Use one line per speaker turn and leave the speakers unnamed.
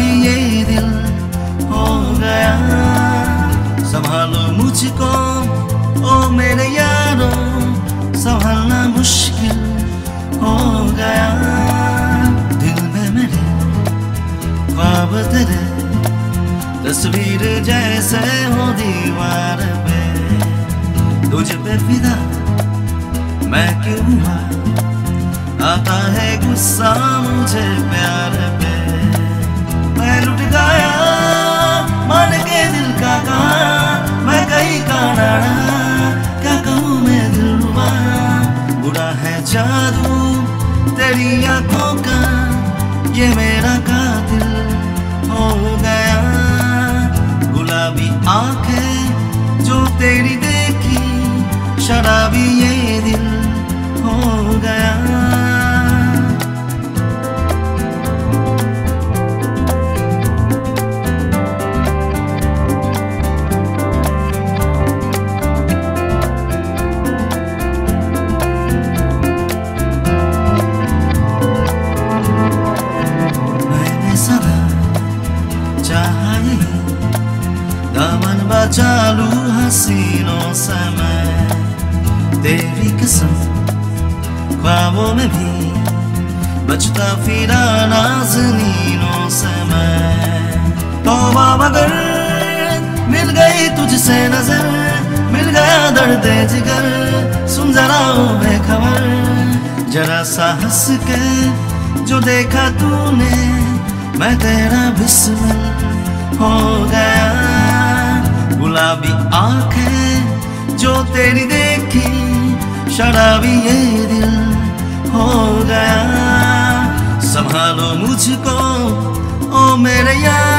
शराबी ये दिल हो गया। संभालो मुझको ओ मेरे यारो, संभालना मुश्किल हो गया। दिल में मेरे ख्वाब तेरे, तस्वीर जैसे हो दीवार पे। तुझ पे फिदा मैं क्यों हुआ, आता है गुस्सा मुझे प्यार पे। मैं लुट गया मान के दिल का कहा, मैं कहीं का नाड़ा, क्या कहूँ मैं दिलरुबा। बुरा है जादू तेरी आंखों का, ये मेरा कातिल हो गया। गुलाबी आंखें जो तेरी देखी, शराबी ये दिल हो गया। दामन बचा लूं हसीनों से मैं, तेरी कसम ख्वाबों में भी बचता फिरा नाज़नीनों से मैं। तौबा मगर मिल गई तुझसे नजर, मिल गया दर्द जिगर, सुन जरा ओ बेखबर। जरा सा हंस के जो देखा तूने, मैं तेरा बिस्मिल हो गया। गुलाबी आंखें जो तेरी देखी, शराबी ये दिल हो गया। संभालो मुझको ओ मेरे यार,